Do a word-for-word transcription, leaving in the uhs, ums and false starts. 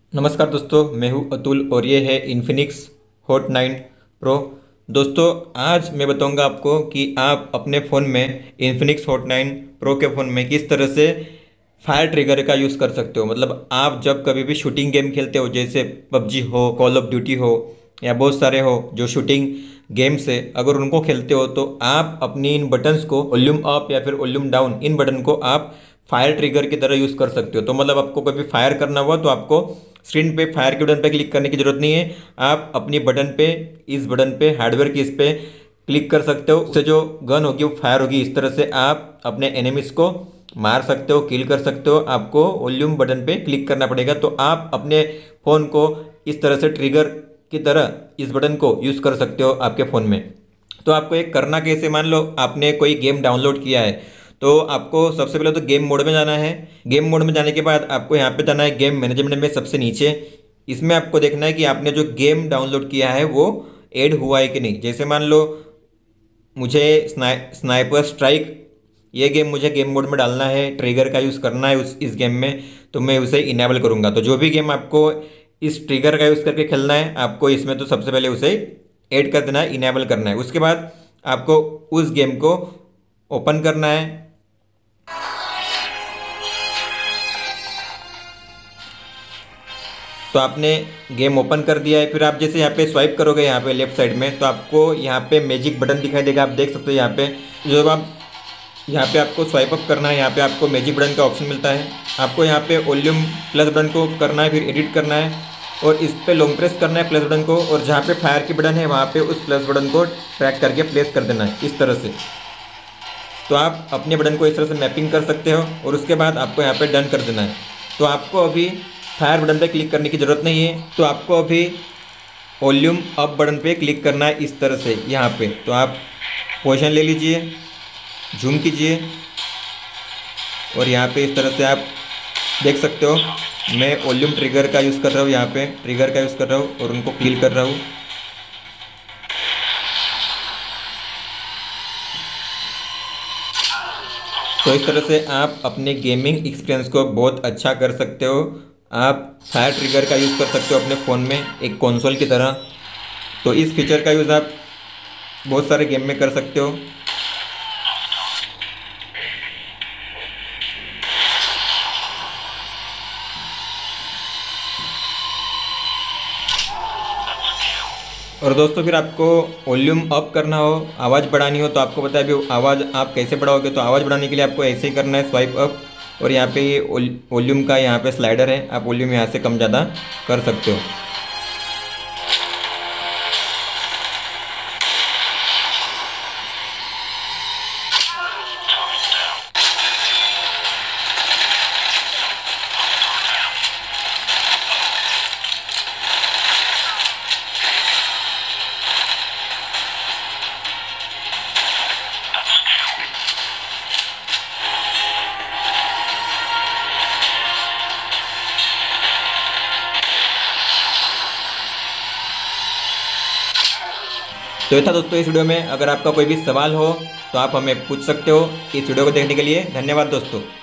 नमस्कार दोस्तों, मैं हूं अतुल और ये है इन्फिनिक्स हॉट नाइन प्रो। दोस्तों, आज मैं बताऊंगा आपको कि आप अपने फ़ोन में इन्फिनिक्स हॉट नाइन प्रो के फ़ोन में किस तरह से फायर ट्रिगर का यूज़ कर सकते हो। मतलब आप जब कभी भी शूटिंग गेम खेलते हो, जैसे पबजी हो, कॉल ऑफ ड्यूटी हो या बहुत सारे हो जो शूटिंग गेम्स है, अगर उनको खेलते हो तो आप अपनी इन बटन्स को वॉल्यूम अप या फिर वॉल्यूम डाउन, इन बटन को आप फायर ट्रिगर की तरह यूज़ कर सकते हो। तो मतलब आपको कभी फायर करना हुआ तो आपको स्क्रीन पे फायर के बटन पे क्लिक करने की जरूरत नहीं है। आप अपनी बटन पे, इस बटन पे, हार्डवेयर की इस पे क्लिक कर सकते हो। उससे जो गन होगी वो फायर होगी। इस तरह से आप अपने एनिमीज को मार सकते हो, किल कर सकते हो। आपको वॉल्यूम बटन पे क्लिक करना पड़ेगा। तो आप अपने फ़ोन को इस तरह से ट्रिगर की तरह इस बटन को यूज़ कर सकते हो आपके फ़ोन में। तो आपको एक करना कैसे, मान लो आपने कोई गेम डाउनलोड किया है तो आपको सबसे पहले तो गेम मोड में जाना है। गेम मोड में जाने के बाद आपको यहाँ पे जाना है गेम मैनेजमेंट में, सबसे नीचे। इसमें आपको देखना है कि आपने जो गेम डाउनलोड किया है वो ऐड हुआ है कि नहीं। जैसे मान लो मुझे स्नाइ स्नाइपर स्ट्राइक, ये गेम मुझे गेम मोड में डालना है, ट्रिगर का यूज़ करना है उस इस गेम में, तो मैं उसे इनेबल करूँगा। तो जो भी गेम आपको इस ट्रिगर का यूज़ करके खेलना है, आपको इसमें तो सबसे पहले उसे ऐड कर देना है, इनेबल करना है। उसके बाद आपको उस गेम को ओपन करना है। तो आपने गेम ओपन कर दिया है। फिर आप जैसे यहाँ पे स्वाइप करोगे, यहाँ पे लेफ्ट साइड में, तो आपको यहाँ पे मैजिक बटन दिखाई देगा। आप देख सकते हो यहाँ पे, जब आप यहाँ पे आपको स्वाइप अप करना है, यहाँ पे आपको मैजिक बटन का ऑप्शन मिलता है। आपको यहाँ पे वॉल्यूम प्लस बटन को करना है, फिर एडिट करना है और इस पर लॉन्ग प्रेस करना है प्लस बटन को, और जहाँ पे फायर की बटन है वहाँ पे उस प्लस बटन को ट्रैक करके प्लेस कर देना है इस तरह से। तो आप अपने बटन को इस तरह से मैपिंग कर सकते हो और उसके बाद आपको यहाँ पे डन कर देना है। तो आपको अभी फायर बटन पे क्लिक करने की ज़रूरत नहीं है। तो आपको अभी वॉल्यूम अप बटन पे क्लिक करना है इस तरह से यहाँ पे। तो आप पोजीशन ले लीजिए, जूम कीजिए और यहाँ पे इस तरह से आप देख सकते हो मैं वॉल्यूम ट्रिगर का यूज़ कर रहा हूँ, यहाँ पे ट्रिगर का यूज़ कर रहा हूँ और उनको क्लिक कर रहा हूँ। तो इस तरह से आप अपने गेमिंग एक्सपीरियंस को बहुत अच्छा कर सकते हो। आप फायर ट्रिगर का यूज़ कर सकते हो अपने फ़ोन में एक कंसोल की तरह। तो इस फीचर का यूज़ आप बहुत सारे गेम में कर सकते हो। और दोस्तों, फिर आपको वॉल्यूम अप करना हो, आवाज़ बढ़ानी हो, तो आपको पता है अभी आवाज़ आप कैसे बढ़ाओगे। तो आवाज़ बढ़ाने के लिए आपको ऐसे ही करना है, स्वाइप अप, और यहाँ पे ये वॉल्यूम का यहाँ पे स्लाइडर है, आप वॉल्यूम यहाँ से कम ज़्यादा कर सकते हो। तो ये था दोस्तों इस वीडियो में। अगर आपका कोई भी सवाल हो तो आप हमें पूछ सकते हो। इस वीडियो को देखने के लिए धन्यवाद दोस्तों।